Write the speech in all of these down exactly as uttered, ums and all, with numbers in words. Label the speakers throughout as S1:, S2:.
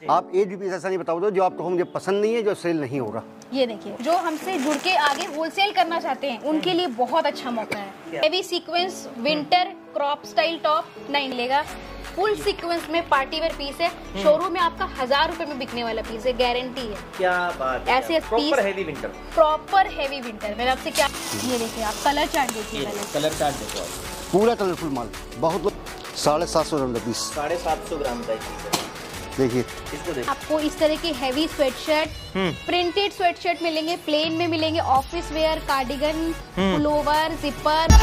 S1: आप एक भी पीस ऐसा नहीं बताओ जो आपको मुझे पसंद नहीं है, जो सेल नहीं होगा।
S2: ये देखिए, जो हमसे जुड़ के आगे होलसेल करना चाहते हैं उनके लिए बहुत अच्छा मौका है। Heavy sequence winter crop style top नहीं मिलेगा, फुल सीक्वेंस में पार्टी वेयर पीस है। शोरूम में आपका हजार रुपए में बिकने वाला पीस है, गारंटी है।
S3: क्या बात है,
S2: ऐसे
S3: proper heavy winter,
S2: proper heavy winter. मैंने आपसे क्या, ये देखिए आप कलर चार्ट देखिए,
S3: कलर चार्ट देखो,
S1: पूरा कलरफुल माल, बहुत साढ़े सात सौ ग्राम का पीस,
S3: साढ़े सात सौ ग्राम का
S1: देखिए।
S3: इसको देखिए,
S2: आपको इस तरह के हेवी स्वेटशर्ट, प्रिंटेड स्वेटशर्ट मिलेंगे, प्लेन में मिलेंगे, office wear, cardigan, pullover, zipper.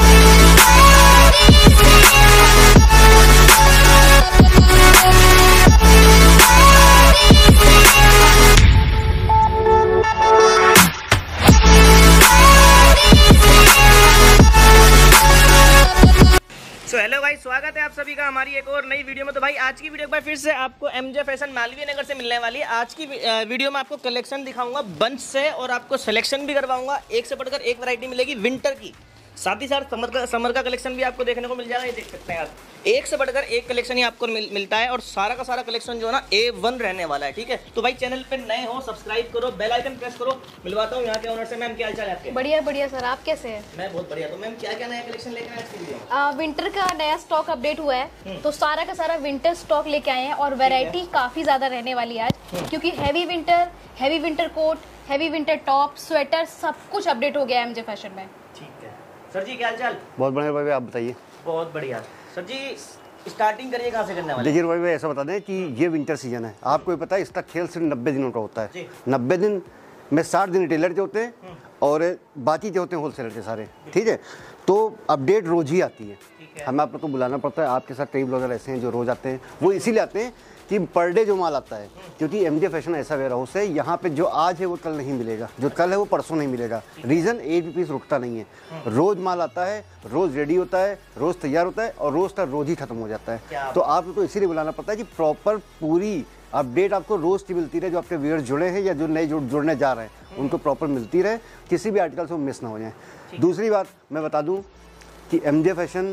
S3: So hello भाई, स्वागत है आप सभी का हमारी एक और नई वीडियो में। तो भाई आज की वीडियो एक बार फिर से आपको एमजे फैशन मालवीय नगर से मिलने वाली है। आज की वीडियो में आपको कलेक्शन दिखाऊंगा बंच से और आपको सिलेक्शन भी करवाऊंगा। एक से बढ़कर एक वैरायटी मिलेगी विंटर की, साथ ही साथ समर का समर का कलेक्शन भी आपको देखने को मिल जाएगा। ये देख सकते हैं आप, एक से बढ़कर एक कलेक्शन ही आपको मिल, मिलता है और सारा का सारा कलेक्शन जो है ना ए वन रहने वाला है। ठीक है, तो भाई चैनल पे नए हो सब्सक्राइब करो, बेल आइकन प्रेस करो। मिलवाता हूँ यहाँ के ओनर से। मैम क्या हाल चाल है आपके?
S2: बढ़िया बढ़िया सर, आप कैसे हैं?
S3: मैं बहुत बढ़िया। तो मैम क्या क्या नया कलेक्शन लेकर आए आज की वीडियो में?
S2: विंटर का नया स्टॉक अपडेट हुआ है, तो सारा का सारा विंटर स्टॉक लेके आए हैं और वैरायटी काफी ज्यादा रहने वाली है आज, क्योंकि heavy winter, heavy winter coat, heavy winter top, sweater, सब कुछ अपडेट हो गया है एमजे फैशन में।
S3: ठीक है सर जी, क्या हाल चाल?
S1: बहुत बढ़िया भाई, आप बताइए।
S3: बहुत बढ़िया सर जी, स्टार्टिंग करिए कहाँ से करने वाले?
S1: देखिए भाई भाई ऐसा बता दें कि ये विंटर सीजन है, आपको पता है इसका खेल सिर्फ नब्बे दिनों का होता है। नब्बे दिन में साठ दिन रिटेलर के होते हैं और बाकी जो होते हैं होलसेलर के सारे। ठीक है, तो अपडेट रोज ही आती है, हमें आपको तो बुलाना पड़ता है। आपके साथ कई ब्लॉगर ऐसे हैं जो रोज आते हैं, वो इसीलिए आते हैं कि पर डे जो माल आता है, क्योंकि एमजे फैशन ऐसा वेयर हाउस है, यहाँ पे जो आज है वो कल नहीं मिलेगा, जो कल है वो परसों नहीं मिलेगा। रीज़न एक भी पीस रुकता नहीं है, रोज माल आता है, रोज रेडी होता है, रोज तैयार होता है और रोज का रोज ही खत्म हो जाता है। तो आपको तो इसीलिए बुलाना पड़ता है कि प्रॉपर पूरी अपडेट आपको रोज की मिलती रहे। जो आपके व्यूअर्स जुड़े हैं या जो नए जुड़ जुड़ने जा रहे हैं उनको प्रॉपर मिलती रहे, किसी भी आर्टिकल से वो मिस ना हो जाए। दूसरी बात मैं बता दूँ कि एमजे फैशन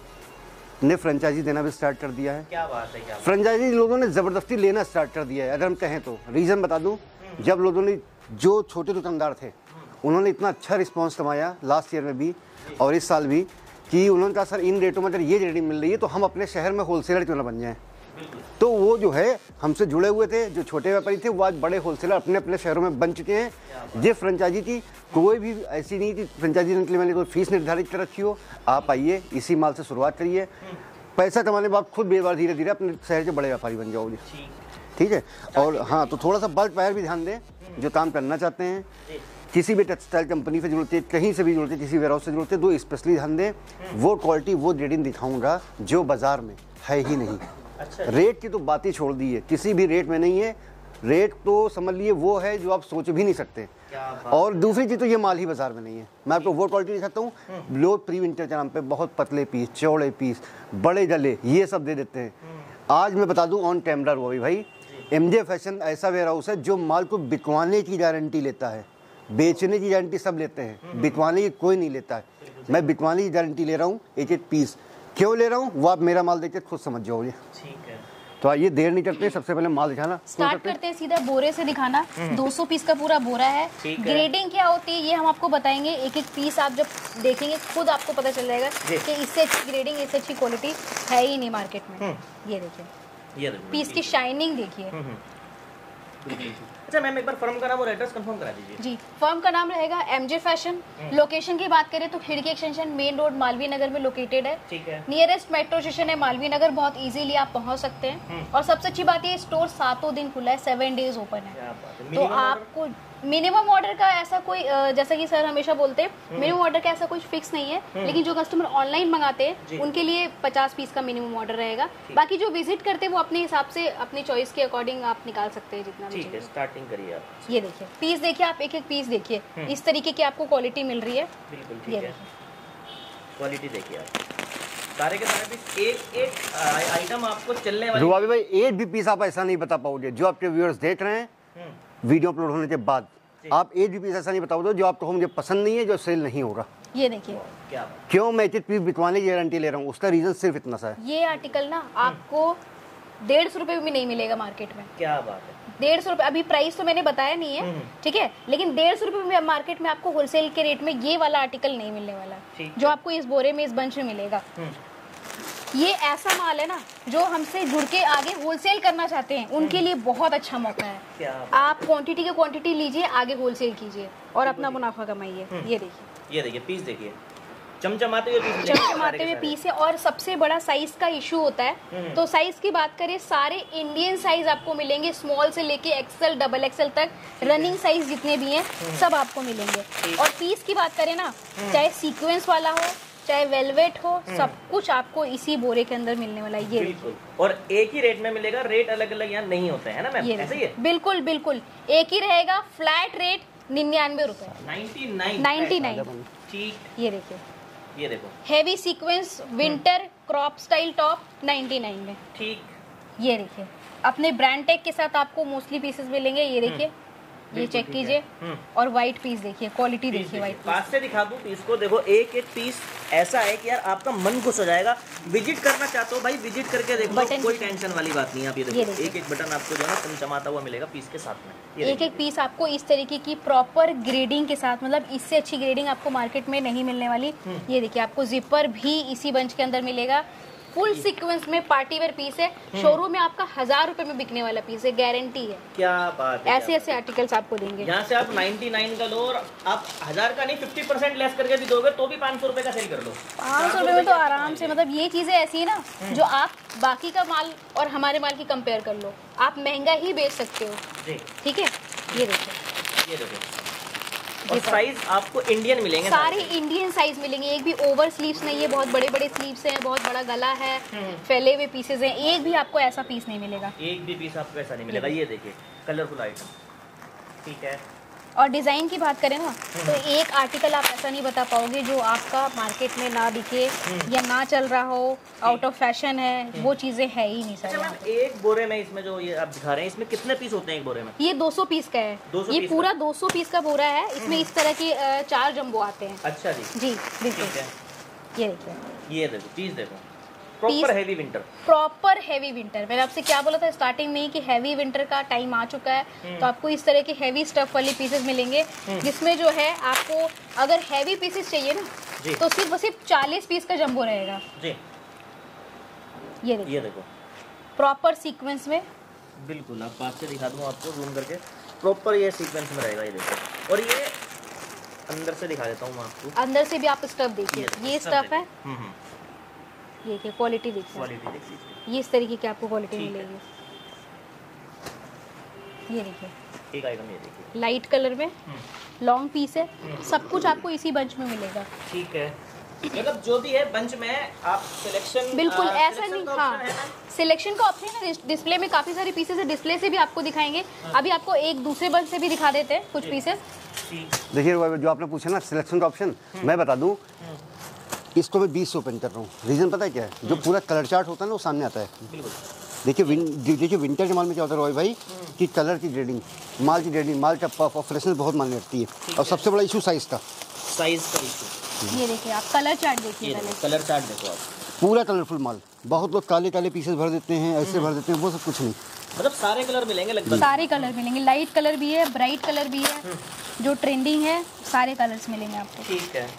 S1: ने फ्रेंचाइजी देना भी स्टार्ट कर दिया है।
S3: क्या बात है, क्या
S1: फ्रेंचाइजी लोगों ने ज़बरदस्ती लेना स्टार्ट कर दिया है। अगर हम कहें तो रीज़न बता दूं, जब लोगों ने, जो छोटे दुकानदार थे उन्होंने इतना अच्छा रिस्पांस कमाया लास्ट ईयर में भी और इस साल भी, कि उन्होंने कहा सर इन रेटों में अगर ये रेडी मिल रही है तो हम अपने शहर में होलसेलर क्यों ना बन जाएँ। तो वो जो है हमसे जुड़े हुए थे, जो छोटे व्यापारी थे वो आज बड़े होलसेलर अपने अपने शहरों में बन चुके हैं। ये फ्रेंचाइजी थी, कोई भी ऐसी नहीं थी फ्रेंचाइजी देने के लिए मैंने कोई फीस निर्धारित कर रखी हो। आप आइए, इसी माल से शुरुआत करिए, पैसा कमाने के बाद खुद बेबार धीरे धीरे अपने शहर के बड़े व्यापारी बन जाओगे। ठीक है, और हाँ, तो थोड़ा सा बल्क बायर भी ध्यान दें, जो काम करना चाहते हैं, किसी भी टेक्सटाइल कंपनी से जुड़ते, कहीं से भी जुड़ते, किसी वेयर हाउस से जुड़ते, दो स्पेशली ध्यान दें। वो क्वालिटी, वो रेटिंग दिखाऊंगा जो बाजार में है ही नहीं। अच्छा। रेट की तो बात ही छोड़ दी है, किसी भी रेट में नहीं है। रेट तो समझ लिए वो है जो आप सोच भी नहीं सकते। और दूसरी चीज़ तो ये माल ही बाजार में नहीं है। मैं आपको वो क्वालिटी दिखाता हूँ, लोग प्री विंटर के नाम पे बहुत पतले पीस, चौड़े पीस, बड़े गले, ये सब दे देते हैं। आज मैं बता दूँ ऑन कैमरा वो भी भाई, एमजे फैशन ऐसा वेयर हाउस है जो माल को बिकवाने की गारंटी लेता है। बेचने की गारंटी सब लेते हैं, बिकवाने की कोई नहीं लेता है। मैं बिकवाने की गारंटी ले रहा हूँ, एक एक पीस। क्यों ले रहा हूँ वो आप मेरा माल देख के खुद समझ जाओगे। ठीक है, तो आइए देर नहीं करते, सबसे पहले माल दिखाना
S2: स्टार्ट करते हैं। सीधा बोरे से दिखाना। दो सौ पीस का पूरा बोरा है। ग्रेडिंग क्या होती है ये हम आपको बताएंगे। एक एक पीस आप जब देखेंगे खुद आपको पता चल जाएगा कि इससे अच्छी ग्रेडिंग, इससे अच्छी क्वालिटी है ही नहीं मार्केट में। ये देखिए, पीस की शाइनिंग देखिए।
S3: अच्छा मैम, एक बार फर्म का नाम और एड्रेस कंफर्म करा दीजिए।
S2: जी, फर्म का नाम रहेगा एमजे फैशन। लोकेशन की बात करें तो Khirki extension main road Malviya Nagar में लोकेटेड है। ठीक है, नियरेस्ट मेट्रो स्टेशन है मालवीय नगर, बहुत इजीली आप पहुंच सकते हैं। और सबसे अच्छी बात ये, स्टोर सातों दिन खुला है, सेवन डेज ओपन है। तो आपको मिनिमम ऑर्डर का ऐसा कोई, जैसा कि सर हमेशा बोलते हैं, मिनिमम ऑर्डर का ऐसा कुछ फिक्स नहीं है, लेकिन जो कस्टमर ऑनलाइन मंगाते हैं उनके लिए पचास पीस का मिनिमम ऑर्डर रहेगा। बाकी जो विजिट करते हैं वो अपने हिसाब से, अपनी चॉइस के अकॉर्डिंग आप निकाल सकते हैं जितना भी। ठीक है, स्टार्टिंग करिए आप। ये देखिए पीस, देखिए आप एक एक पीस देखिए, इस तरीके की आपको क्वालिटी मिल रही है। बिल्कुल ठीक है, क्वालिटी देखिए आप,
S3: सारे के सारे पीस, एक एक आइटम आपको चलने वाली।
S1: रुबाबी भाई, एक भी पीस आप ऐसा नहीं बता पाओगे जो आपके व्यूअर्स देख रहे हैं वीडियो अपलोड होने के बाद, आप एक भी पीस ऐसा नहीं बताओगे जो आपको मुझे पसंद नहीं है, जो सेल नहीं होगा।
S2: ये देखिए,
S1: क्या क्यों मैं एक पीस बिकवाने की गारंटी ले रहा हूँ, उसका रीजन सिर्फ इतना सा है।
S2: ये आर्टिकल ना आपको डेढ़ सौ रुपए भी नहीं मिलेगा मार्केट में।
S3: क्या बात है,
S2: डेढ़ सौ रुपए। अभी प्राइस तो मैंने बताया नहीं है, ठीक है, लेकिन डेढ़ सौ रुपए में मार्केट में आपको होलसेल के रेट में ये वाला आर्टिकल नहीं मिलने वाला, जो आपको इस बोरे में, इस बंच में मिलेगा। ये ऐसा माल है ना जो हमसे जुड़ के आगे होलसेल करना चाहते हैं, उनके लिए बहुत अच्छा मौका है। आप क्वांटिटी के क्वांटिटी लीजिए, आगे होलसेल कीजिए और अपना मुनाफा कमाइए। ये देखिए,
S3: ये देखिए पीस, देखिए चमचमाते हुए पीस,
S2: चमचमाते हुए पीस है। और सबसे बड़ा साइज का इशू होता है, तो साइज की बात करें, सारे इंडियन साइज आपको मिलेंगे, स्मॉल से लेके एक्सेल, डबल एक्सेल तक, रनिंग साइज जितने भी हैं सब आपको मिलेंगे। और पीस की बात करें ना, चाहे सीक्वेंस वाला हो, चाहे वेलवेट हो, सब कुछ आपको इसी बोरे के अंदर मिलने वाला है। ये
S3: बिल्कुल, और एक ही रेट में मिलेगा, रेट अलग अलग यहाँ नहीं होते हैं ना मैम, ऐसे ही है? बिल्कुल
S2: बिल्कुल एक ही रहेगा, फ्लैट रेट निन्यानवे रुपए,
S3: नाइन्टी नाइन
S2: नाइन्टी नाइन
S3: ठीक।
S2: ये देखिए,
S3: ये देखो
S2: heavy sequence winter crop style top ninety nine में,
S3: ठीक।
S2: ये देखिए, अपने ब्रांड टैग के साथ आपको मोस्टली पीसेस मिलेंगे। ये देखिए, ये चेक कीजिए, और व्हाइट पीस देखिए, क्वालिटी देखिए व्हाइट पीस।
S3: पास से दिखा दूं पीस को, देखो एक एक पीस ऐसा है कि यार आपका मन खुश हो जाएगा। विजिट करना चाहते हो भाई, विजिट करके देखो, कोई टेंशन वाली बात नहीं है। आप ये देखो, एक एक बटन आपको जो है ना चमचमाता हुआ मिलेगा पीस के साथ में।
S2: एक एक पीस आपको इस तरीके की प्रॉपर ग्रेडिंग के साथ, मतलब इससे अच्छी ग्रेडिंग आपको मार्केट में नहीं मिलने वाली। ये देखिए, आपको जिपर भी इसी बंच के अंदर मिलेगा, फुल सीक्वेंस में पार्टी वेयर पीस है। शोरूम में आपका हजार रुपए में बिकने वाला पीस है, गारंटी है।
S3: क्या बात है,
S2: ऐसे ऐसे आर्टिकल्स आपको देंगे।
S3: यहाँ से आप निन्यानवे का लो और आप हजार का नहीं, पचास परसेंट लेस करके भी दोगे तो भी पाँच सौ रुपए का सेल कर लो।
S2: पाँच सौ रुपए में तो आराम से, मतलब ये चीजें ऐसी है ना जो आप बाकी का माल और हमारे माल की कंपेयर कर लो, आप महंगा ही बेच सकते हो, ठीक है। ये देखो,
S3: ये देखो, और साइज आपको इंडियन मिलेंगे,
S2: सारे इंडियन साइज मिलेंगे। एक भी ओवर स्लीव्स नहीं है, बहुत बड़े बड़े स्लीव्स हैं, बहुत बड़ा गला है, फैले हुए पीसेज हैं। एक भी आपको ऐसा पीस नहीं मिलेगा,
S3: एक भी पीस आपको ऐसा नहीं मिलेगा। ये देखिए कलरफुल आइटम, ठीक है।
S2: और डिजाइन की बात करें ना, तो एक आर्टिकल आप ऐसा नहीं बता पाओगे जो आपका मार्केट में ना दिखे या ना चल रहा हो, आउट ऑफ फैशन है, वो चीजें है ही नहीं सर।
S3: अच्छा, एक बोरे में इसमें जो ये आप दिखा रहे हैं, इसमें कितने पीस होते हैं एक बोरे में?
S2: ये दो सौ पीस का है, ये पूरा दो सौ पीस का बोरा है। इसमें इस तरह के चार जंबो आते हैं।
S3: अच्छा जी,
S2: जी बिल्कुल। ये देखिए,
S3: ये देखो पीस, देखो proper heavy winter,
S2: proper heavy winter. मैंने आपसे क्या बोला था स्टार्टिंग में कि हेवी विंटर का टाइम आ चुका है, तो आपको इस तरह के हेवी स्टफ वाले पीसेस मिलेंगे, जिसमें जो है आपको अगर हेवी पीसेस चाहिए ना, तो सिर्फ सिर्फ चालीस पीस का जंबो रहेगा जी। ये देखो,
S3: ये देखो
S2: प्रॉपर सीक्वेंस में,
S3: बिल्कुल। आप पास से दिखा दूँ आपको जूम करके, प्रॉपर ये सीक्वेंस में रहेगा। ये देखो, और ये अंदर से दिखा देता हूँ मैं आपको, अंदर
S2: से भी आप स्टफ देखिए, ये स्टफ है। ये देखिए, क्वालिटी देखिए,
S3: क्वालिटी देखिए,
S2: ये इस तरीके की आपको क्वालिटी मिलेगी। ये देखिए,
S3: एक आइटम ये देखिए,
S2: लाइट कलर में लॉन्ग पीस है, सब कुछ आपको इसी बंच में मिलेगा,
S3: ठीक है। मतलब जो भी है बंच में आप सिलेक्शन,
S2: बिल्कुल आ, ऐसा नहीं, हाँ सिलेक्शन का ऑप्शन है। डिस्प्ले में काफी सारे पीसेस है, डिस्प्ले से भी आपको दिखाएंगे। अभी आपको एक दूसरे बंच से भी दिखा देते हैं कुछ पीसेस।
S1: देखिए, जो आपने पूछा ना सिलेक्शन का ऑप्शन, मैं बता दूं, इसको मैं बीस से ओपन कर रहा हूँ। रीज़न पता है क्या है? जो पूरा कलर चार्ट होता है ना, वो सामने आता है। देखिए विन, देखिए विंटर के माल में क्या होता है रॉय भाई, कि कलर की ग्रेडिंग, माल की ग्रेडिंग, माल का पफ और फ्रेशनेस बहुत मायने रखती है। और सबसे बड़ा इशू साइज का,
S3: साइज का इशू।
S2: ये देखिए, आप कलर चार्ट देखिए,
S3: कलर चार्ट देखो आप,
S1: पूरा कलरफुल माल। बहुत लोग काले काले पीसेस भर देते हैं, ऐसे भर देते हैं, वो सब कुछ नहीं।
S3: मतलब सारे कलर मिलेंगे लगभग,
S2: सारे कलर मिलेंगे। लाइट कलर भी है, ब्राइट कलर भी है, जो ट्रेंडिंग है, सारे कलर्स मिलेंगे आपको,
S3: ठीक है।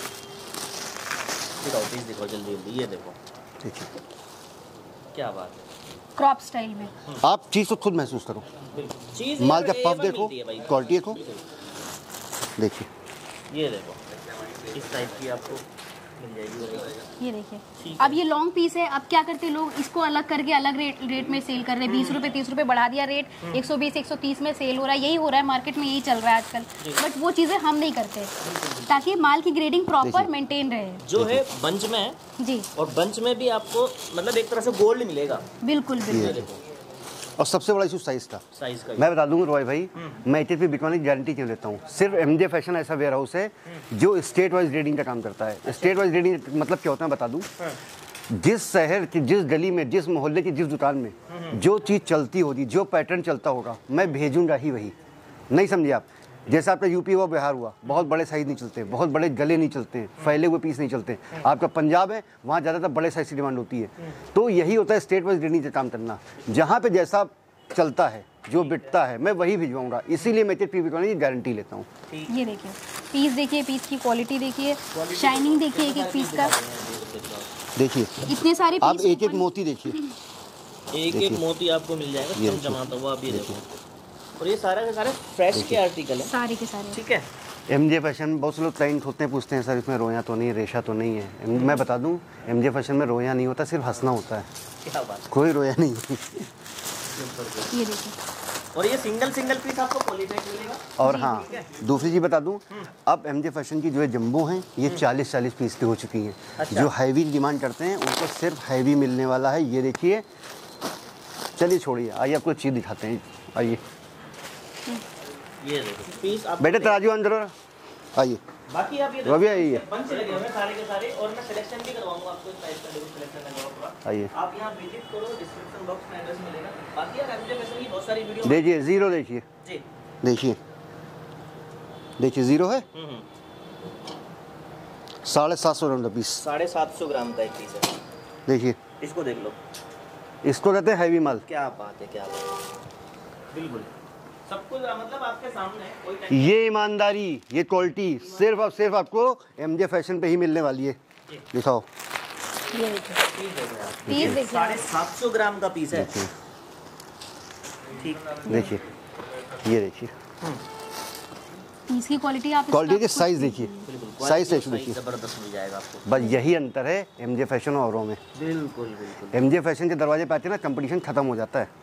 S3: दिखाओ पीस, दिखाओ जल्दी जल्दी, ये देखो,
S1: ठीक है,
S3: क्या बात है,
S1: क्रॉप स्टाइल में। आप चीज़ तो खुद महसूस करो, चीज माल का पफ देखो, क्वालिटी देखो, देखिए
S3: ये देखो, इस टाइप की आपको मिल जाएगी।
S2: ये देखिए, अब ये लॉन्ग पीस है। अब क्या करते हैं लोग, इसको अलग करके अलग रेट रेट में सेल कर रहे हैं। बीस रुपए तीस रुपए बढ़ा दिया रेट, एक सौ बीस एक सौ तीस में सेल हो रहा है। यही हो रहा है मार्केट में, यही चल रहा है आजकल। बट वो चीजें हम नहीं करते, ताकि माल की ग्रेडिंग प्रॉपर मेंटेन रहे।
S3: जो है बंच में है
S2: जी,
S3: और बंच में भी आपको मतलब एक तरह से गोल्ड मिलेगा।
S2: बिल्कुल बिल्कुल।
S1: और सबसे बड़ा इशू साइज का,
S3: साइज का
S1: मैं बता दूंगा रॉय भाई, मैं इतने पे बिकवाने की गारंटी क्यों लेता हूँ। सिर्फ एमजे फैशन ऐसा वेयर हाउस है जो स्टेट वाइज ग्रेडिंग का काम करता है। स्टेट वाइज ग्रेडिंग मतलब क्या होता है बता दूं, जिस शहर की, जिस गली में, जिस मोहल्ले की, जिस दुकान में जो चीज़ चलती होगी, जो पैटर्न चलता होगा, मैं भेजूंगा ही वही। नहीं समझे आप? जैसे आपका यूपी हुआ, बिहार हुआ, बहुत बड़े साइज नहीं चलते, बहुत बड़े गले नहीं चलते, फैले हुए पीस नहीं चलते। आपका पंजाब है, वहाँ ज़्यादातर बड़े साइज की डिमांड होती है। तो यही होता है स्टेट वाइज ग्रेडिंग से काम करना, जहाँ पे जैसा चलता है, जो बिकता है, मैं वही भिजवाऊंगा। इसीलिए मैं पी की गारंटी लेता हूँ।
S2: ये देखिए पीस, देखिए पीस की क्वालिटी देखिए, शाइनिंग देखिए एक एक पीस का,
S1: देखिए
S2: इतने सारे
S1: आप
S2: पीस
S1: एक एक मोती देखिए,
S3: एक एक मोती आपको मिल जाएगा चमचमाता हुआ। आप ये देखो, और ये सारे के सारे फ्रेश के आर्टिकल हैं, सारे के सारे। ठीक है।
S1: एमजे फैशन, बहुत से लोग क्लाइंट होते हैं, पूछते हैं सर इसमें रोया तो नहीं, रेशा तो नहीं है। मैं बता दूं, एमजे फैशन में रोया नहीं होता, सिर्फ हंसना होता है।
S3: क्या बात,
S1: कोई रोया नहीं।
S2: ये देखिए,
S3: और ये सिंगल सिंगल पीस आपको पॉलीपैक मिलेगा।
S1: और हाँ, दूसरी चीज़ बता दूं, अब एमजे फैशन की जो है जंबो हैं, ये चालीस चालीस पीस की हो चुकी हैं।
S3: अच्छा।
S1: जो हैवी डिमांड करते हैं उनको सिर्फ हैवी मिलने वाला है। ये देखिए, चलिए छोड़िए, आइए आपको चीज़ दिखाते हैं। आइए
S3: ये देखो पीस आप
S1: बेटे तराजू अंदर, आइए।
S3: बाकी आप ये
S1: रवि आइए,
S3: बंच लगे हुए हैं सारे के सारे, और मैं सिलेक्शन भी करवाऊंगा आपको, प्राइस का देखो सिलेक्शन लगा पूरा।
S1: आइए
S3: आप यहां विजिट करो, डिस्क्रिप्शन बॉक्स में एड्रेस मिलेगा। बाकी यार एमजे फैशन की बहुत सारी वीडियो
S1: देखिए, जीरो देखिए,
S3: जी
S1: देखिए देखिए जीरो है,
S3: हम्म
S1: साढ़े सात सौ ग्राम का पीस।
S3: साढ़े सात सौ ग्राम का एक पीस है।
S1: देखिए
S3: इसको देख लो,
S1: इसको कहते हैं हैवी माल।
S3: क्या बात है, क्या बात है, बिल्कुल सब कुछ मतलब आपके सामने है, कोई टेंशन
S1: ये ईमानदारी, ये क्वालिटी सिर्फ और सिर्फ आपको एमजे फैशन पे ही मिलने वाली है। दिखाओ,
S2: ये देखिए
S3: पीस देख रहे हैं आप।
S2: पीस देखिए,
S3: साढ़े सात सौ ग्राम का पीस है। ठीक,
S1: देखिए, ये देखिए
S2: पीस की क्वालिटी आप
S1: क्वालिटी के साइज देखिए, साइज रेशो देखिए,
S3: जबरदस्त मिल जाएगा आपको।
S1: बस यही अंतर है एमजे फैशन और औरों में।
S3: बिल्कुल बिल्कुल,
S1: एमजे फैशन के दरवाजे पे आते हैं ना, कंपटीशन खत्म हो जाता है।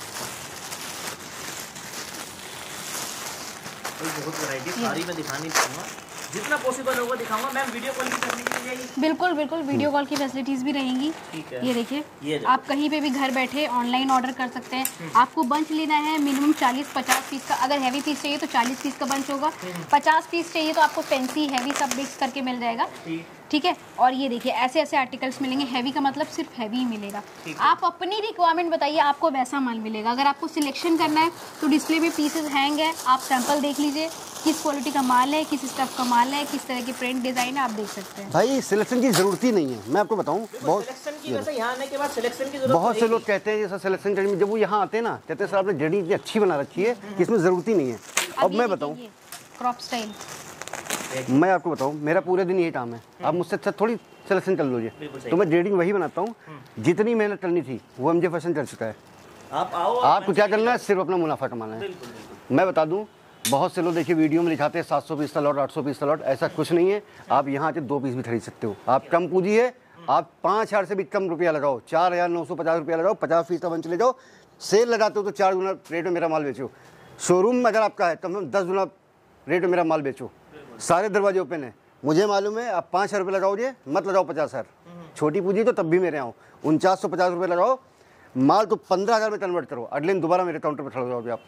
S3: बहुत वैरायटी सारी मैं दिखानी चाहूँगा, जितना पॉसिबल होगा दिखाऊंगा। मैम वीडियो कॉल की फैसिलिटी मिल जाएगी?
S2: बिल्कुल बिल्कुल, वीडियो कॉल की फैसिलिटीज भी रहेंगी।
S3: ठीक है।
S2: ये देखिए,
S3: ये
S2: आप कहीं पे भी घर बैठे ऑनलाइन ऑर्डर कर सकते हैं। आपको बंच लेना है मिनिमम चालीस पचास पीस का, अगर हैवी पीस चाहिए तो चालीस पीस का बंच होगा, पचास पीस चाहिए तो आपको फैंसी हैवी सब मिक्स करके मिल जाएगा। ठीक है। और ये देखिए ऐसे ऐसे आर्टिकल्स मिलेंगे, हैवी का मतलब सिर्फ हैवी ही मिलेगा। आप अपनी रिक्वायरमेंट बताइए, आपको वैसा माल मिलेगा। अगर आपको सिलेक्शन करना है तो डिस्प्ले पे पीसेस हैंग है, आप सैंपल देख लीजिए, किस क्वालिटी का माल है, किस स्टफ का माल है, किस तरह की प्रिंट डिजाइन है, आप देख सकते हैं।
S1: भाई सिलेक्शन की जरूरत ही नहीं है, मैं आपको बताऊं। बहुत
S3: सिलेक्शन की वैसे यहाँ आने के बाद सिलेक्शन की जरूरत
S1: बहुत से लोग कहते हैं जैसा सिलेक्शन करने में, जब वो यहाँ आते हैं ना, कहते हैं सर आपने जड़ी इतनी अच्छी बना रखी है कि इसमें ज़रूरत ही नहीं है। अब मैं बताऊं,
S2: क्रॉप स्टाइल,
S1: मैं आपको बताऊं, मेरा पूरे दिन यही काम है। आप मुझसे अच्छा थोड़ी सिलेक्शन कर लीजिए, तो मैं ग्रेडिंग वही बनाता हूँ। जितनी मेहनत करनी थी वो एमजे फैशन कर चुका है।
S3: आप आओ,
S1: आपको क्या करना है, सिर्फ अपना मुनाफा कमाना है। मैं बता दूं, बहुत से लोग देखिए वीडियो में दिखाते हैं सात सौ पीस का लॉट, आठ सौ पीस का लॉट, ऐसा कुछ नहीं है। आप यहाँ आके दो पीस भी खरीद सकते हो। आप कम पूंजी है, आप पाँच हज़ार से भी कम रुपया लगाओ, चार हज़ार नौ सौ पचास रुपया लगाओ, पचास फीस का बंच ले जाओ। सेल लगाते हो तो चार गुना रेट में मेरा माल बेचो। शोरूम में अगर आपका है कम से कम दस गुना रेट में मेरा माल बेचो। सारे दरवाजे ओपन है, मुझे मालूम है। आप पाँच हज़ार रुपये लगाओगे, मत लगाओ पचास हज़ार, छोटी पूंजी तो तब भी मेरे आओ। उनचास सौ पचास रुपये लगाओ, माल तो पंद्रह हज़ार में कन्वर्ट करो, अगले दिन दोबारा मेरे काउंटर पर खड़े हो जाओगे आप।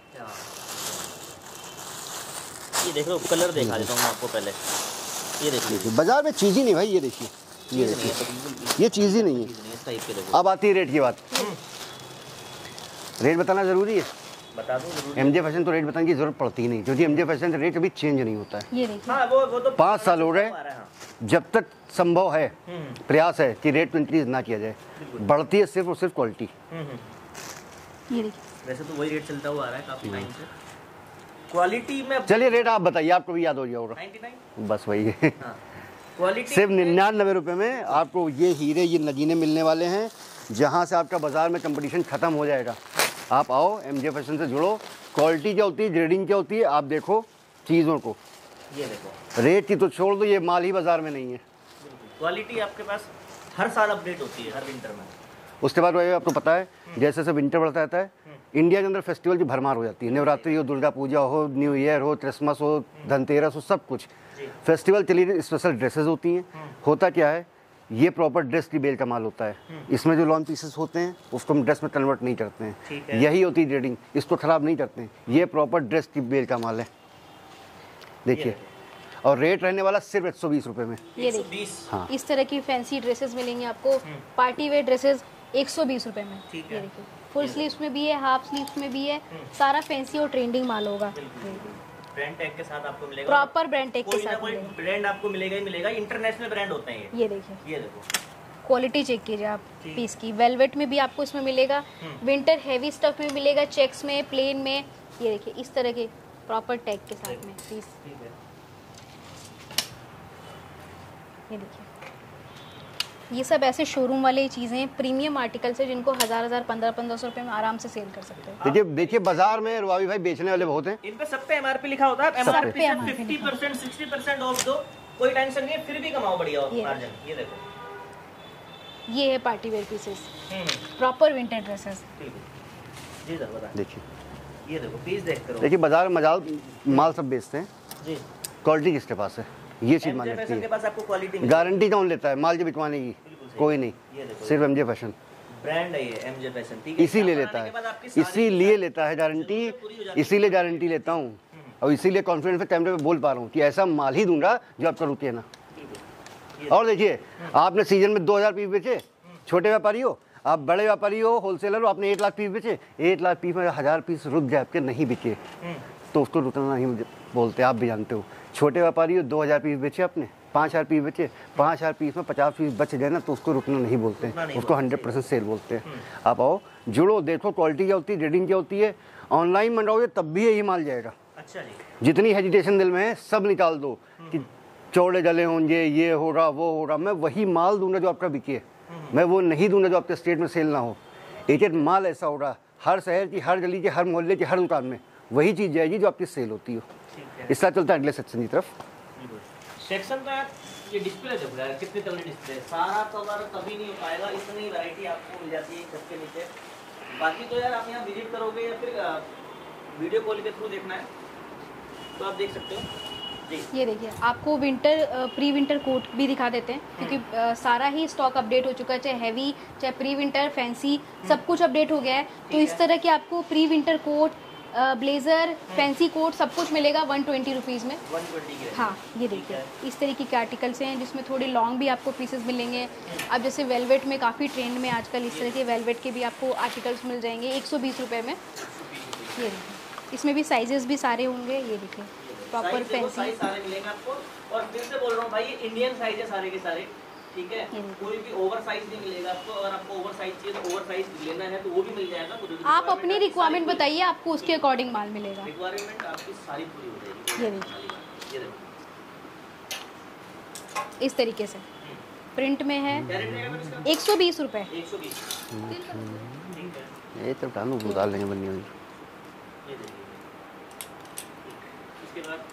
S3: ये देख लो, कलर दिखा देता हूँ मैं आपको पहले। ये देखिए,
S1: बाजार में चीज़ ही नहीं भाई, ये देखिए, ये देखिए, ये चीज़ ही नहीं है। अब आती है रेट की बात। रेट बताना ज़रूरी है,
S3: बता दूं।
S1: एमजे फैशन तो रेट बताने की जरूरत पड़ती ही नहीं, क्योंकि एमजे फैशन से रेट कभी चेंज नहीं होता है।
S2: ये देखिए,
S3: हाँ, वो वो तो
S1: पाँच साल हो रहे, जब तक संभव है प्रयास है कि रेट को इंक्रीज ना किया जाए। बढ़ती है सिर्फ और सिर्फ क्वालिटी।
S2: ये देखिए,
S3: वैसे तो वही रेट चलता हुआ आ रहा है काफी टाइम से। क्वालिटी में
S1: चलिए रेट आप बताइए, आपको भी याद हो गया होगा।
S3: निन्यानवे,
S1: बस वही है।
S3: क्वालिटी
S1: सिर्फ निन्यानवे रुपये में आपको ये हीरे, ये नगीने मिलने वाले हैं, जहाँ से आपका बाजार में कंपटीशन खत्म हो जाएगा। आप आओ, एमजे फैशन से जुड़ो। क्वालिटी क्या होती है, ग्रेडिंग क्या होती है, आप देखो चीज़ों को।
S3: ये देखो,
S1: रेट की तो छोड़ दो, ये माल ही बाजार में नहीं है।
S3: क्वालिटी आपके पास हर साल अपडेट होती है, हर विंटर में।
S1: उसके बाद वही आपको पता है, जैसे जैसे विंटर बढ़ता रहता है, इंडिया के अंदर फेस्टिवल की भरमार हो जाती है। नवरात्रि हो, दुर्गा पूजा हो, न्यू ईयर हो, क्रिसमस हो, धनतेरस हो, सब कुछ फेस्टिवल चलिए। स्पेशल ड्रेसेस होती हैं। होता क्या है, ये प्रॉपर ड्रेस की बेल का माल होता है। इसमें जो लॉन पीसेस होते हैं उसको हम ड्रेस में कन्वर्ट नहीं करते हैं, यही होती है ग्रेडिंग। इसको ख़राब नहीं करते हैं, ये प्रॉपर ड्रेस की बेल का माल है। देखिए, और रेट रहने वाला सिर्फ एक सौ बीस रुपये में।
S2: ये देखिए,
S1: हाँ,
S2: इस तरह की फैंसी ड्रेसेस मिलेंगे आपको, पार्टी वेयर ड्रेसेस एक सौ बीस रुपये में।
S3: ठीक
S2: ये
S3: है।
S2: देखिए, फुल स्लीव्स में भी है, हाफ स्लीव्स में भी है, सारा फैंसी और ट्रेंडिंग माल होगा।
S3: ब्रांड टैग के साथ आपको मिलेगा,
S2: प्रॉपर ब्रांड टैग के
S3: कोई ना
S2: साथ
S3: कोई
S2: मिलेगा।
S3: ब्रांड आपको मिलेगा ही मिलेगा, इंटरनेशनल ब्रांड होते हैं ये।
S2: ये देखिए,
S3: ये देखो
S2: क्वालिटी चेक कीजिए आप पीस की। वेलवेट में भी आपको इसमें मिलेगा, विंटर हैवी स्टफ में मिलेगा, चेक्स में, प्लेन में। ये देखिए इस तरह के प्रॉपर टैग के साथ में पीस।
S3: ठीक है,
S2: ये देखिए, ये सब ऐसे शोरूम वाली चीज़ें प्रीमियम आर्टिकल्स है जिनको हज़ार हज़ार पंद्रह पंद्रह सौ रुपये में आराम से सेल कर सकते हैं।
S1: देखिए देखिए बाजार में रुआवी भाई बेचने वाले बहुत हैं।
S3: इन पे सब पे एमआरपी लिखा होता है,
S1: सब पे।
S3: एमआरपी से fifty percent sixty percent off दो, कोई टेंशन नहीं है, फिर भी कमाओ बढ़िया
S2: ये।
S3: मार्जिन। ये देखो,
S2: ये है party wear pieces,
S3: hmm
S2: proper winter dresses.
S3: ठीक है जी सर, बता।
S1: देखिए
S3: ये देखो पीस देखते रहो।
S1: देखिए बाजार में मजाल माल सब बेचते हैं,
S3: जी,
S1: क्वालिटी किसके पास है, ये चीज़ मान
S3: एमजे
S1: रखती
S3: फैशन के
S1: है।
S3: पास आपको क्वालिटी मिलेगी।
S1: गारंटी कौन लेता है माल जो बिकवाने की?
S3: बिल्कुल सही।
S1: कोई नहीं,
S3: ये देखो,
S1: सिर्फ एमजे फैशन
S3: ब्रांड है ये एमजे फैशन, ठीक है।
S1: इसीलिए
S3: यहाँ
S1: लेता
S3: बनाने के बाद
S1: है,
S3: आपकी सारी
S1: इसीलिए लेता है गारंटी,
S3: पूरी हो जाती है।
S1: इसीलिए गारंटी लेता हूँ और इसीलिए कॉन्फिडेंस से कैमरे पे बोल पा रहा हूँ कि ऐसा माल ही दूंगा जो आपका रुके ना। और देखिए आपने सीजन में दो हज़ार पीस बेचे, छोटे व्यापारी हो आप, बड़े व्यापारी हो, होलसेलर हो, आपने एक लाख पीस बेचे, एक लाख पीस में हज़ार पीस रुक जाए आपके नहीं बिके तो उसको रुकना नहीं बोलते, आप भी जानते हो। छोटे व्यापारी हो, दो हज़ार पीस बेचे आपने, पाँच हज़ार पीस बेचे, पाँच हज़ार पीस में पचास पीस बच गए ना तो उसको रुकना नहीं बोलते, उसको हंड्रेड परसेंट सेल बोलते हैं। आप आओ जुड़ो, देखो क्वालिटी क्या होती है, रेटिंग क्या होती है, ऑनलाइन मंगाओगे तब भी यही माल जाएगा।
S3: अच्छा जी,
S1: जितनी हेजिटेशन दिल में है सब निकाल दो कि चौड़े जले होंगे, ये हो रहा वो हो रहा, मैं वही माल दूंगा जो आपका बिके, मैं वो नहीं दूंगा जो आपके स्टेट में सेल ना हो। एक एक माल ऐसा हो रहा हर शहर की, हर गली की, हर मोहल्ले की, हर दुकान में वही चीज़ जाएगी जो आपकी सेल होती हो। इस तरह चलता है अगले सेक्शन की तरफ।
S3: सेक्शन तो यार ये डिस्प्ले देखो यार, कितनी तगड़ी डिस्प्ले, सारा कवर तभी नहीं हो पाएगा, इतनी वैरायटी आपको मिल जाती है छत के नीचे। बाकी तो यार आप यहाँ विजिट करोगे या फिर वीडियो कॉल के थ्रू देखना है तो आप देख सकते हो जी।
S2: ये देखिए आपको विंटर प्री विंटर कोट भी दिखा देते हैं क्योंकि अ, सारा ही स्टॉक अपडेट हो चुका है, चाहे हैवी चाहे प्री विंटर फैंसी सब कुछ अपडेट हो गया है। तो इस तरह के आपको pre winter coat, blazer, fancy coat सब कुछ मिलेगा वन ट्वेंटी रुपीज़ में।
S3: वन ट्वेंटी के
S2: हाँ ये देखिए इस तरीके के आर्टिकल्स हैं जिसमें थोड़े लॉन्ग भी आपको पीसेस मिलेंगे। अब जैसे वेलवेट में काफ़ी ट्रेंड में आजकल इस तरह के वेलवेट के भी आपको आर्टिकल्स मिल जाएंगे एक सौ बीस रुपये में। ये देखिए इसमें भी साइजेस भी सारे होंगे। ये देखिए प्रॉपर
S3: साइज देखो,
S2: फैंसी
S3: साइज सारे मिलेंगे आपको। और फिर से बोल रहा हूँ भाई, ये इंडियन साइज है सारे के सारे, ठीक है।
S2: ये देखो।
S3: कोई भी ओवर साइज नहीं मिलेगा आपको। अगर आपको ओवर साइज चाहिए तो ओवर साइज लेना है तो वो भी मिल जाएगा।
S2: आप अपनी रिक्वायरमेंट बताइए, आपको उसके अकॉर्डिंग माल मिलेगा।
S3: रिक्वायरमेंट आपकी सारी पूरी हो जाएगी।
S2: ये देखिए
S3: ये देखो
S2: इस तरीके से प्रिंट में है
S3: क्या रेट रहेगा इसका?
S2: एक सौ बीस रुपये।
S3: एक सौ बीस, ठीक है।
S1: ये तो टानू उतार लेंगे बनी हुई।
S3: ये देखिए, इसके बाद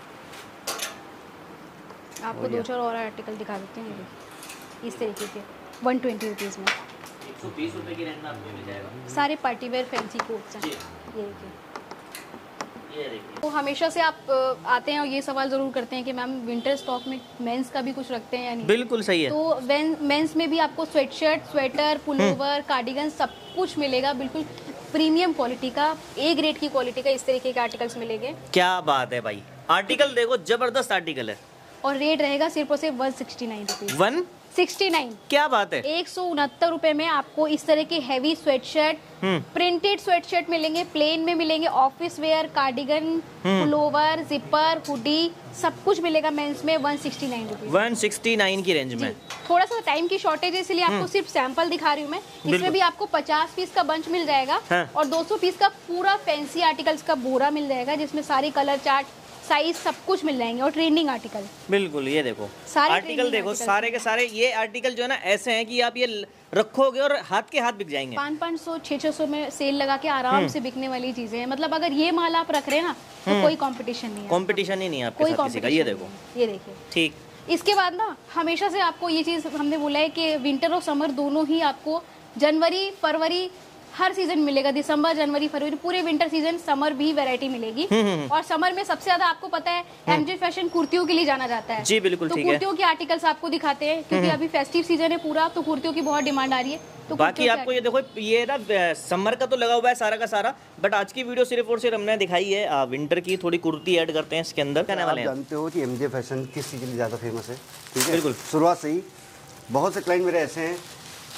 S2: आपको दो चार और आर्टिकल दिखा देते हैं। ये देखिए इस तरीके के वन ट्वेंटी रुपीज़ में
S3: एक सौ बीस रुपए की रेंज में आपको मिल जाएगा।
S2: सारे पार्टी वेयर फैंसी कोट्स हैं।
S3: जी,
S2: ये देखिए
S3: ये देखिए
S2: तो हमेशा से आप अ, आते हैं और ये सवाल ज़रूर करते हैं कि मैम विंटर स्टॉक में मेंस का भी कुछ रखते हैं या नहीं।
S3: बिल्कुल सही है।
S2: तो मेंस में भी आपको स्वेटशर्ट, स्वेटर, पुलोवर, कार्डिगन सब कुछ मिलेगा। बिल्कुल प्रीमियम क्वालिटी का, ए ग्रेड की क्वालिटी का इस तरीके के आर्टिकल्स मिलेंगे।
S3: क्या बात है भाई, आर्टिकल देखो जबरदस्त आर्टिकल है।
S2: और रेट रहेगा सिर्फ और सिर्फ one sixty nine rupees.
S3: One
S2: sixty nine
S3: क्या बात है,
S2: एक सौ उनहत्तर रुपए में आपको इस तरह के हैवी स्वेटशर्ट, प्रिंटेड स्वेटशर्ट मिलेंगे, प्लेन में मिलेंगे, office wear, cardigan, pullover, zipper, hoodie सब कुछ मिलेगा मेंस में one sixty nine rupees.
S3: One sixty nine की रेंज में।
S2: थोड़ा सा टाइम की शॉर्टेज है इसलिए आपको सिर्फ सैंपल दिखा रही हूँ मैं। इसमें भी आपको पचास पीस का बंच मिल जाएगा
S3: हाँ।
S2: और दो सौ पीस का पूरा फैंसी आर्टिकल्स का बोरा मिल जाएगा जिसमें सारे कलर चार्ट, साइज सब कुछ मिल जाएंगे और ट्रेंडिंग आर्टिकल।
S3: बिल्कुल, ये देखो
S2: सारे
S3: आर्टिकल
S2: trending
S3: देखो
S2: articles
S3: सारे के सारे। ये आर्टिकल जो है ना ऐसे हैं कि आप ये ल- रखोगे और हाथ के हाथ बिक जाएंगे।
S2: पाँच पाँच सौ छः छः सौ में सेल लगा के आराम से बिकने वाली चीजें हैं। मतलब अगर ये माल आप रख रहे हैं ना तो कोई कंपटीशन नहीं है,
S3: कंपटीशन ही नहीं है आपके
S2: कोई
S3: साथ किसी का। ये
S2: competition
S3: देखो,
S2: नहीं है। ये देखिए
S3: ठीक,
S2: इसके बाद ना हमेशा से आपको ये चीज़ हमने बोला है कि विंटर और समर दोनों ही आपको जनवरी फरवरी हर सीजन मिलेगा। दिसंबर जनवरी फरवरी पूरे विंटर सीजन, समर भी वैरायटी मिलेगी। और समर में सबसे ज्यादा आपको पता है एमजे फैशन कुर्तियों के लिए जाना जाता है।
S3: जी बिल्कुल,
S2: तो
S3: ठीक है।
S2: कुर्तियों के आर्टिकल्स आपको दिखाते हैं क्योंकि अभी फेस्टिव सीजन है पूरा, तो कुर्तियों की बहुत डिमांड आ रही है। तो
S3: बाकी
S2: कुर्तियों के
S3: आपको ये देखो ये ना समर का तो लगा हुआ है सारा का सारा, बट आज की वीडियो सिर्फ और सिर्फ हमने दिखाई है आ, विंटर की। थोड़ी कुर्ती ऐड करते हैं इसके अंदर। कहने
S1: आप
S3: वाले हैं
S1: जानते हो कि एमजे फैशन किस चीज़ के लिए ज़्यादा फेमस है? ठीक है,
S3: बिल्कुल।
S1: शुरुआत से ही बहुत से क्लाइंट मेरे ऐसे हैं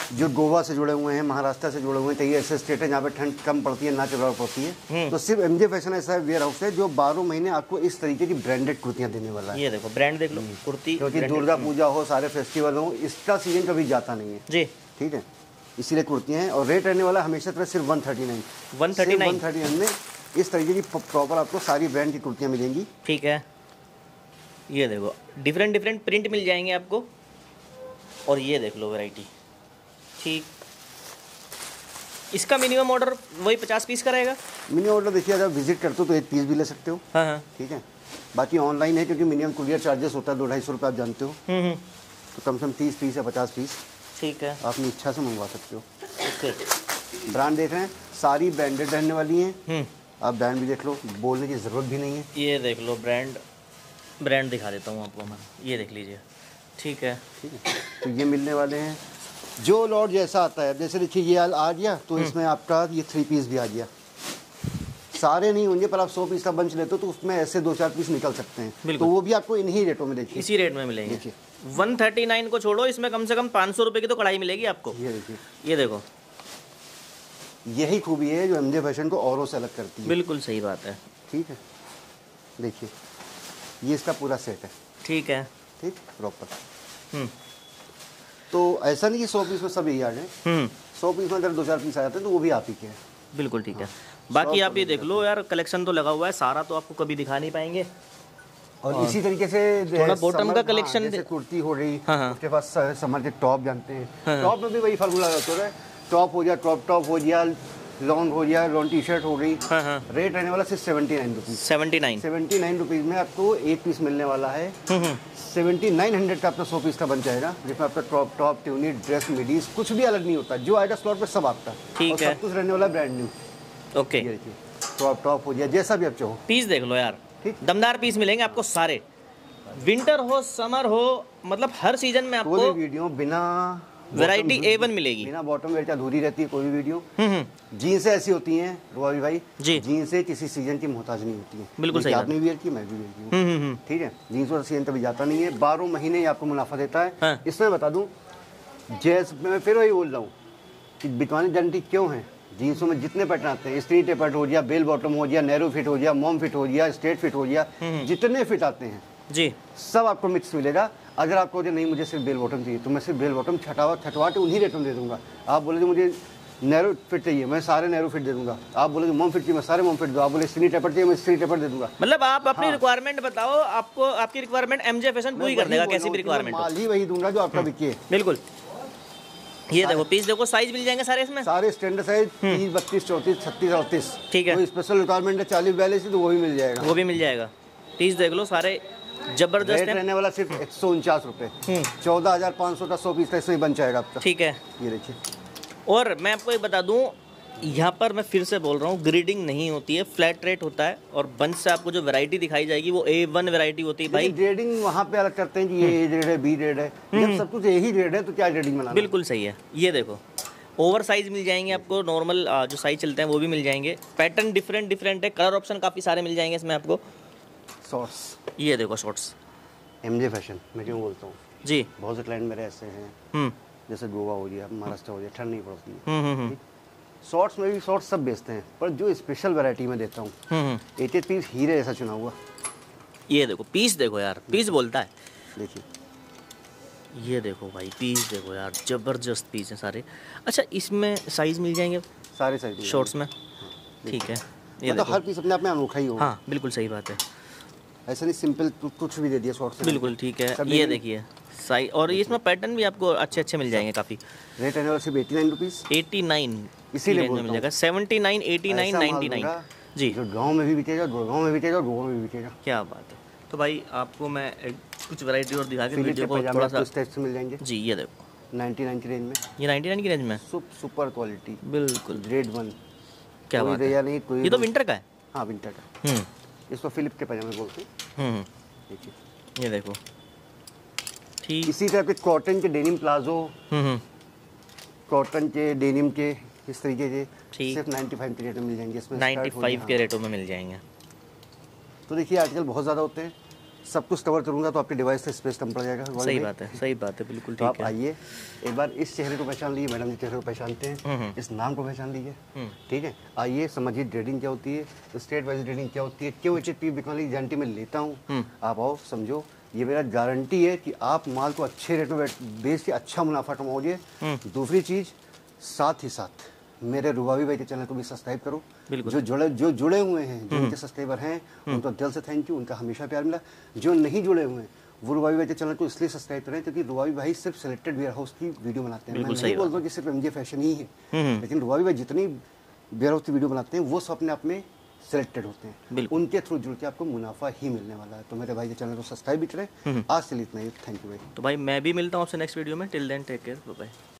S1: जो गोवा से जुड़े हुए हैं, महाराष्ट्र से जुड़े हुए हैं, तो ये ऐसे स्टेट है जहाँ पे ठंड कम पड़ती है, ना चढ़ाव पड़ती है। तो सिर्फ एमजे फैशन ऐसा वेयर हाउस है जो बारह महीने आपको इस तरीके की ब्रांडेड कुर्तियाँ देने वाला है।
S3: ये देखो ब्रांड देख लो, कुर्ती,
S1: क्योंकि दुर्गा पूजा हो, सारे फेस्टिवल हो, इसका सीजन कभी जाता नहीं है
S3: जी,
S1: ठीक है, इसीलिए कुर्तियाँ हैं। और रेट रहने वाला हमेशा तरह सिर्फ one thirty nine
S3: one thirty nine
S1: one thirty nine में इस तरीके की प्रॉपर आपको सारी ब्रांड की कुर्तियाँ मिलेंगी।
S3: ठीक है, ये देखो डिफरेंट डिफरेंट प्रिंट मिल जाएंगे आपको। और ये देख लो वैरायटी, ठीक। इसका मिनिमम ऑर्डर वही पचास पीस का रहेगा।
S1: मिनिमम ऑर्डर देखिए, अगर विजिट करते हो तो एक पीस भी ले सकते हो।
S3: हाँ हाँ
S1: ठीक है, बाकी ऑनलाइन है क्योंकि मिनिमम कुरियर चार्जेस होता है दो ढाई सौ रुपये, आप जानते हो।
S3: हम्म हम्म
S1: तो कम से कम तीस पीस या पचास पीस
S3: ठीक है,
S1: अपनी इच्छा से मंगवा सकते हो।
S3: ओके।
S1: ब्रांड देख रहे हैं, सारी ब्रांडेड रहने वाली हैं।
S3: हम्म
S1: आप ब्रांड भी देख लो, बोलने की ज़रूरत भी नहीं है।
S3: ये देख लो ब्रांड, ब्रांड दिखा देता हूँ आपको मैं, ये देख लीजिए। ठीक है,
S1: ठीक है, तो ये मिलने वाले हैं जो लॉट जैसा आता है। जैसे देखिए ये आ गया तो इसमें आपका ये थ्री पीस भी आ गया। सारे नहीं होंगे पर आप सौ पीस का बंच लेते हो तो उसमें ऐसे दो चार पीस निकल सकते हैं, तो वो भी आपको इन्हीं रेटों में देखिए,
S3: इसी रेट में मिलेंगे।
S1: देखिए
S3: वन थर्टी नाइन को छोड़ो, इसमें कम से कम पाँच सौ रुपये की तो कढ़ाई मिलेगी आपको।
S1: ये देखिए,
S3: ये देखो,
S1: यही खूबी है जो एमजे फैशन को औरों से अलग करती है।
S3: बिल्कुल सही बात है।
S1: ठीक है, देखिए ये इसका पूरा सेट है।
S3: ठीक है,
S1: ठीक प्रॉपर।
S3: हम्म
S1: तो ऐसा नहीं कि सौ पीस में सब यही आ जाए,
S3: हम्म
S1: सौ पीस में अगर दो चार पीस आ जाते हैं तो वो भी आप ही के हैं।
S3: बिल्कुल ठीक है। बाकी आप ये देख लो यार, कलेक्शन तो लगा हुआ है, सारा तो आपको कभी दिखा नहीं पाएंगे।
S1: और इसी तरीके से
S3: थोड़ा बॉटम का कलेक्शन,
S1: जैसे कुर्ती हो रही,
S3: हाँ हाँ।
S1: उसके पास समर के टॉप जानते हैं, टॉप में भी वही फार्मूला होता है, टॉप हो गया, टॉप टॉप हो गया, लॉन्ग हो गया, लॉन्ग टी शर्ट हो गई।
S3: हाँ हाँ,
S1: रेट रहने वाला सिर्फ seventy nine rupees
S3: seventy nine
S1: seventy nine rupees में आपको एक पीस मिलने वाला है। सेवेंटी नाइन हंड्रेड का आपका सौ पीस का बन जाएगा, जिसमें आपका top top tunic dress midis कुछ भी अलग नहीं होता, जो आएगा स्लॉट पे सब आपका।
S3: ठीक
S1: और
S3: है।
S1: सब कुछ रहने वाला ब्रांड न्यू।
S3: ओके,
S1: ये देखिए टॉप टॉप हो गया, जैसा भी आप चाहो।
S3: पीस देख लो यार,
S1: ठीक।
S3: दमदार पीस मिलेंगे आपको सारे, विंटर हो समर हो, मतलब हर सीजन में
S1: कोई
S3: आपको
S1: भी वीडियो बिना
S3: वैरायटी ए वन मिलेगी।
S1: बिना बॉटम वेयर की अधूरी रहती है कोई भी वीडियो।
S3: हम्म
S1: जीन्स ऐसी होती हैं रोहन भाई
S3: जी,
S1: जीन्स किसी सीजन की मोहताज नहीं होती है।
S3: बिल्कुल सही बात।
S1: आपने वेयर की, मैं भी वेयर की हूँ,
S3: हम्म हम्म
S1: ठीक है। जीन्स वाला सीजन कभी जाता नहीं है, बारह महीने ही आपको मुनाफा देता है।
S3: हाँ।
S1: इसमें बता दूं, जैस मैं फिर वही बोल रहा हूँ कि बितवानी जानती क्यों है, जीन्सों में जितने पैटर्न आते हैं, स्ट्रीट टेपर्ड हो गया, बेल बॉटम हो गया, नैरो फिट हो गया, मॉम फिट हो गया, स्ट्रेट फिट हो गया, जितने फिट आते हैं
S3: जी,
S1: सब आपको मिक्स मिलेगा। अगर आपको नहीं मुझे सिर्फ बेल बॉटम चाहिए तो मैं सिर्फ बेल बॉटम छटवा छटवा के उन्हीं रेटों में दे दूंगा। आप बोले मुझे नैरो फिट चाहिए, मैं सारे नैरो फिट दे दूंगा। आप बोले मॉम फिट चाहिए, मैं सारे मॉम फिट दूँ। आप बोले स्ट्रीट टेपर्ड चाहिए, मैं स्ट्रीट टेपर्ड दे दूंगा।
S3: मतलब आप अपनी रिक्वायरमेंट बताओ, आपको आपकी रिक्वायरमेंट एमजे फैशन पूरी कर देगा, कैसी भी रिक्वायरमेंट हो।
S1: माल ही वही दूंगा जो आपका बिके।
S3: बिल्कुल। ये देखो पीस देखो, साइज मिल जाएंगे सारे इसमें,
S1: सारे स्टैंडर्ड साइज तीस बत्तीस चौंतीस छत्तीस अड़तीस।
S3: ठीक है।
S1: कोई स्पेशल रिक्वायरमेंट है चालीस बयालीस तो वो भी मिल जाएगा,
S3: वो भी मिल जाएगा। पीस देख लो सारे जबरदस्त
S1: रेट
S3: है।
S1: रहने वाला सिर्फ एक सौ उनचास रुपये चौदह हजार पाँच सौ का सौ पीस का इसमें बन जाएगा आपका।
S3: ठीक है।
S1: ये देखिए,
S3: और मैं आपको ये बता दूं, यहाँ पर मैं फिर से बोल रहा हूँ, ग्रेडिंग नहीं होती है, फ्लैट रेट होता है। और बंच से आपको जो वैरायटी दिखाई जाएगी वो ए वन वैरायटी होती है भाई।
S1: ग्रेडिंग वहाँ पे अलग करते हैं कि ये ए ग्रेड है, बी ग्रेड है। जब सब कुछ यही ग्रेड है तो क्या ग्रेडिंग बनाना।
S3: बिल्कुल सही है। ये देखो ओवर साइज मिल जाएंगे आपको, नॉर्मल जो साइज चलते हैं वो भी मिल जाएंगे। पैटर्न डिफरेंट डिफरेंट है, कलर ऑप्शन काफ़ी सारे मिल जाएंगे इसमें आपको।
S1: शॉर्ट्स,
S3: ये देखो शॉर्ट्स,
S1: एमजे फैशन मैं क्यों बोलता हूँ,
S3: जी।
S1: बहुत से क्लाइंट मेरे ऐसे हैं
S3: हम्म
S1: जैसे गोवा हो गया, महाराष्ट्र हो गया, ठंड नहीं पड़ती है।
S3: हम्म हम्म हम्म
S1: शॉर्ट्स में भी शॉर्ट्स सब बेचते हैं, पर जो स्पेशल वैरायटी में देता हूँ
S3: हम्म
S1: एक एक पीस हीरे जैसा चुना हुआ।
S3: ये देखो पीस देखो यार, पीस बोलता है।
S1: देखिए
S3: ये देखो भाई पीस देखो यार, जबरदस्त पीस है सारे। अच्छा इसमें साइज मिल जाएंगे
S1: सारे साइज
S3: शॉर्ट्स में, ठीक है। ये
S1: मतलब
S3: देखो,
S1: हर पीस अपने आप में अनोखा ही होगा।
S3: हाँ बिल्कुल सही बात है,
S1: ऐसा नहीं सिंपल कुछ भी दे दिया शॉर्ट्स।
S3: बिल्कुल ठीक है।
S1: सभी
S3: ये
S1: में-
S3: देखिए साइज, और इसमें पैटर्न भी आपको अच्छे अच्छे मिल जाएंगे काफ़ी।
S1: रेट रहने वाला सिर्फ eighty nine rupees
S3: eighty nine
S1: इसीलिए
S3: में मिल जाएगा, seventy nine eighty nine ninety nine जी।
S1: जो गांव में भी बिकेगा, गुड़गांव में बिकेगा, गोवा में भी बिकेगा।
S3: क्या बात है। तो भाई आपको मैं एक, कुछ वैरायटी और दिखा के
S1: फिलिप के
S3: वीडियो को
S1: पैजामे
S3: थोड़ा
S1: आपको
S3: सा,
S1: इस टाइप से मिल जाएंगे
S3: जी। ये देखो
S1: नाइन्टी नाइन की रेंज में,
S3: ये नाइन्टी नाइन की रेंज में,
S1: सुप सुपर क्वालिटी,
S3: बिल्कुल।
S1: Grade one.
S3: क्या
S1: कोई
S3: बात है।
S1: दया नहीं, कोई
S3: ये तो विंटर का है।
S1: हाँ विंटर का,
S3: हम्म
S1: इसको फिलिप के पैजामे बोलते हैं।
S3: हम्म
S1: देखिए
S3: ये देखो ठीक।
S1: इसी तरह के कॉटन के denim palazzo,
S3: hmm hmm
S1: cotton के डेनिम के इस तरीके के
S3: ठीक।
S1: सिर्फ नाइन्टी फाइव के रेट में मिल जाएंगे। इसमें
S3: नाइन्टी
S1: स्कर्ट हो
S3: फाइव
S1: गया,
S3: के रेटों में मिल जाएंगे।
S1: हाँ। तो देखिए आजकल बहुत ज़्यादा होते हैं, सब कुछ कवर करूंगा तो आपके डिवाइस से स्पेस कम पड़ जाएगा।
S3: सही बात है, सही बात है, बिल्कुल
S1: तो
S3: ठीक
S1: आप
S3: है।
S1: आइए एक बार, इस चेहरे को पहचान लीजिए, मैडम जी चेहरे को पहचानते हैं, इस नाम को पहचान लीजिए, ठीक है। आइए समझिए ट्रेडिंग क्या होती है, स्टेट वाइज ट्रेडिंग क्या होती है, क्यों एच एच पी बिकॉन गारंटी में लेता हूँ। आप आओ समझो, ये मेरा गारंटी है कि आप माल को अच्छे रेट में बेच के अच्छा मुनाफा कमाओगे। दूसरी चीज, साथ ही साथ मेरे रुबावी भाई के चैनल को भी सब्सक्राइब करो। जो जुड़े जो जुड़े हुए हैं, जो उनके सब्सक्राइबर हैं, उनको दिल से थैंक यू, उनका हमेशा प्यार मिला। जो नहीं जुड़े हुए हैं वो रुबावी भाई के चैनल को इसलिए सब्सक्राइब करें क्योंकि रुबावी भाई सिर्फ सिलेक्टेड वेयर हाउस की वीडियो बनाते हैं। मैं नहीं बोलता हूँ कि सिर्फ एमजे फैशन ही है, लेकिन रुबावी भाई जितनी वेयर हाउस की वीडियो बनाते हैं वो सब अपने आप में सिलेक्टेड होते हैं, उनके थ्रू जुड़ के आपको मुनाफा ही मिलने वाला है। तो मेरे भाई के चैनल को सब्सक्राइब भी करें। आज से इतना ही, थैंक यू भाई।
S3: तो भाई मैं भी मिलता हूँ आपसे नेक्स्ट वीडियो में। Till then take care, bye bye.